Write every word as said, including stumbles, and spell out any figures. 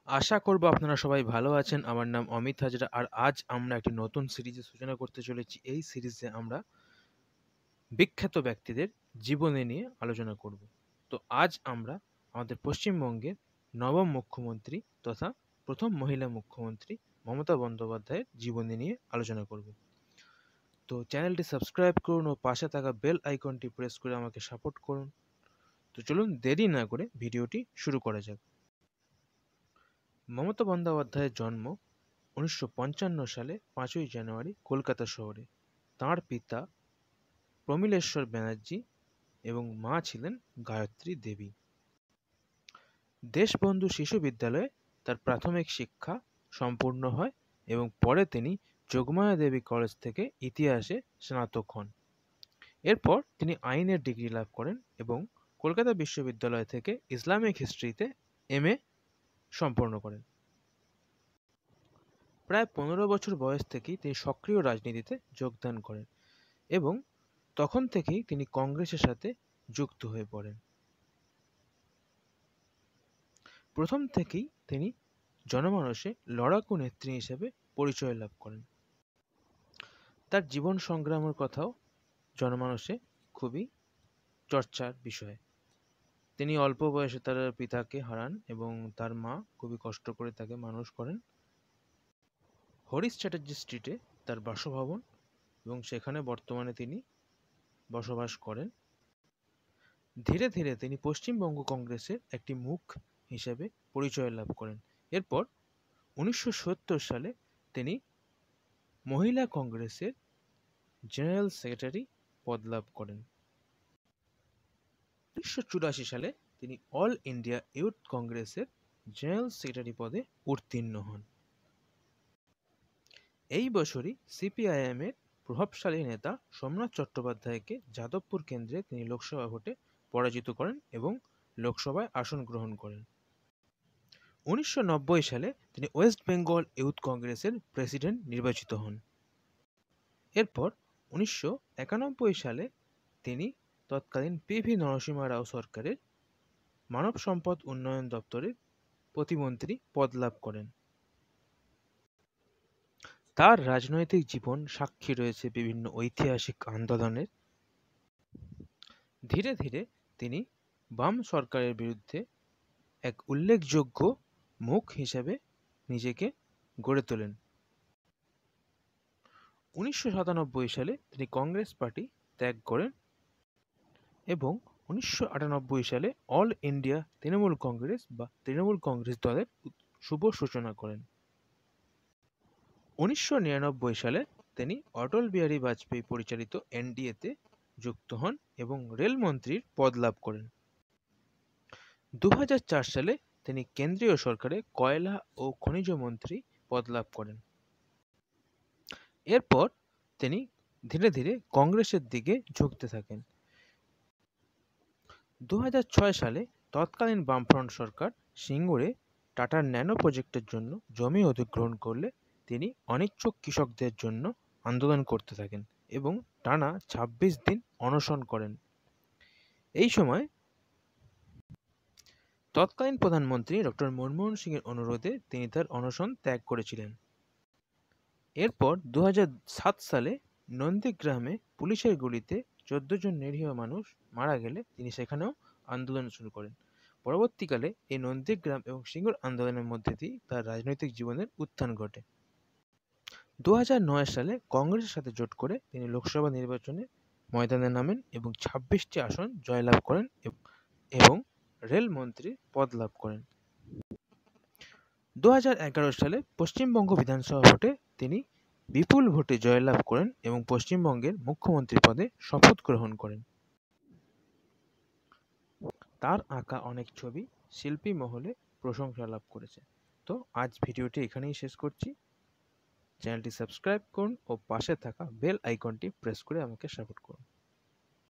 আশা করব আপনারা সবাই ভালো আছেন। আমার নাম অমিত হাজরা। আর আজ আমরা একটি নতুন সিরিজের সূচনা করতে চলেছি। এই সিরিজে আমরা বিখ্যাত ব্যক্তিদের জীবনী নিয়ে আলোচনা করব। তো আজ আমরা আমাদের পশ্চিমবঙ্গের নবম মুখ্যমন্ত্রী তথা প্রথম মহিলা মুখ্যমন্ত্রী মমতা বন্দ্যোপাধ্যায়ের জীবনী নিয়ে আলোচনা করব। তো চ্যানেলটি সাবস্ক্রাইব করুন ও পাশে থাকা বেল আইকনটি প্রেস করে আমাকে সাপোর্ট করুন। তো চলুন দেরি না করে ভিডিওটি শুরু করা যাক। মমতা বন্দ্যোপাধ্যায়ের জন্ম উনিশশো পঞ্চান্ন সালে পাঁচই জানুয়ারি কলকাতা শহরে। তাঁর পিতা প্রমীলেশ্বর ব্যানার্জি এবং মা ছিলেন গায়ত্রী দেবী। দেশবন্ধু শিশু বিদ্যালয়ে তার প্রাথমিক শিক্ষা সম্পূর্ণ হয় এবং পরে তিনি যোগমায়া দেবী কলেজ থেকে ইতিহাসে স্নাতক হন। এরপর তিনি আইনের ডিগ্রি লাভ করেন এবং কলকাতা বিশ্ববিদ্যালয় থেকে ইসলামিক হিস্ট্রিতে এম এ সম্পন্ন করেন। প্রায় পনেরো বছর বয়স থেকেই তিনি সক্রিয় রাজনীতিতে যোগদান করেন এবং তখন থেকেই তিনি কংগ্রেসের সাথে যুক্ত হয়ে পড়েন। প্রথম থেকেই তিনি জনমানসে লড়াকু নেত্রী হিসেবে পরিচয় লাভ করেন। তার জীবন সংগ্রামের কথাও জনমানসে খুবই চর্চার বিষয়। তিনি অল্প বয়সে তার পিতাকে হারান এবং তার মা খুবই কষ্ট করে তাকে মানুষ করেন। হরিশ চ্যাটার্জি স্ট্রিটে তার বাসভবন এবং সেখানে বর্তমানে তিনি বসবাস করেন। ধীরে ধীরে তিনি পশ্চিমবঙ্গ কংগ্রেসের একটি মুখ হিসেবে পরিচয় লাভ করেন। এরপর উনিশশো সত্তর সালে তিনি মহিলা কংগ্রেসের জেনারেল সেক্রেটারি পদ লাভ করেন। উনিশশো চুরাশি সালে তিনি অল ইন্ডিয়া ইউথ কংগ্রেসের জেনারেল সেক্রেটারি পদে উত্তীর্ণ হন। এই বছরই সিপিআইএম এর প্রভাবশালী নেতা সোমনাথ চট্টোপাধ্যায়কে যাদবপুর কেন্দ্রে তিনি লোকসভা ভোটে পরাজিত করেন এবং লোকসভায় আসন গ্রহণ করেন। উনিশশো নব্বই সালে তিনি ওয়েস্ট বেঙ্গল ইউথ কংগ্রেসের প্রেসিডেন্ট নির্বাচিত হন। এরপর উনিশশো একানব্বই সালে তিনি তৎকালীন পি ভি নরসিংহ রাও সরকারের মানব সম্পদ উন্নয়ন দপ্তরের প্রতিমন্ত্রী পদ লাভ করেন। তার রাজনৈতিক জীবন সাক্ষী রয়েছে বিভিন্ন ঐতিহাসিক আন্দোলনের। ধীরে ধীরে তিনি বাম সরকারের বিরুদ্ধে এক উল্লেখযোগ্য মুখ হিসেবে নিজেকে গড়ে তোলেন। উনিশশো সাতানব্বই সালে তিনি কংগ্রেস পার্টি ত্যাগ করেন এবং উনিশশো আটানব্বই সালে অল ইন্ডিয়া তৃণমূল কংগ্রেস বা তৃণমূল কংগ্রেস দলের শুভ সূচনা করেন। উনিশশো নিরানব্বই সালে তিনি অটল বিহারী বাজপেয়ী পরিচালিত এনডিএতে যুক্ত হন এবং রেলমন্ত্রীর পদ লাভ করেন। দু হাজার চার সালে তিনি কেন্দ্রীয় সরকারে কয়লা ও খনিজ মন্ত্রী পদ লাভ করেন। এরপর তিনি ধীরে ধীরে কংগ্রেসের দিকে ঝুঁকতে থাকেন। দু হাজার ছয় সালে তৎকালীন বামফ্রন্ট সরকার সিঙ্গুরে টাটার ন্যানো প্রজেক্টের জন্য জমি অধিগ্রহণ করলে তিনি অনিচ্ছুক কৃষকদের জন্য আন্দোলন করতে থাকেন এবং টানা ছাব্বিশ দিন অনশন করেন। এই সময় তৎকালীন প্রধানমন্ত্রী ডক্টর মনমোহন সিংয়ের অনুরোধে তিনি তার অনশন ত্যাগ করেছিলেন। এরপর দু হাজার সাত সালে নন্দীগ্রামে পুলিশের গুলিতে চোদ্দ জন নিরীহ মানুষ মারা গেলে তিনি সেখানেও আন্দোলন শুরু করেন। পরবর্তীকালে এই নন্দীগ্রাম এবং সিঙ্গুর আন্দোলনের মধ্যে দিয়ে তার রাজনৈতিক জীবনের উত্থান ঘটে। দু হাজার নয় সালে কংগ্রেসের সাথে জোট করে তিনি লোকসভা নির্বাচনে ময়দানে নামেন এবং ছাব্বিশটি আসন জয়লাভ করেন এবং রেলমন্ত্রীর পদ লাভ করেন। দু হাজার এগারো সালে পশ্চিমবঙ্গ বিধানসভা ভোটে তিনি বিপুল ভোটে জয়লাভ করেন এবং পশ্চিমবঙ্গের মুখ্যমন্ত্রী পদে শপথ গ্রহণ করেন। তার আঁকা অনেক ছবি শিল্পী মহলে প্রশংসা লাভ করেছে। তো আজ ভিডিওটি এখানেই শেষ করছি। চ্যানেলটি সাবস্ক্রাইব করুন ও পাশে থাকা বেল আইকনটি প্রেস করে আমাকে সাপোর্ট করুন।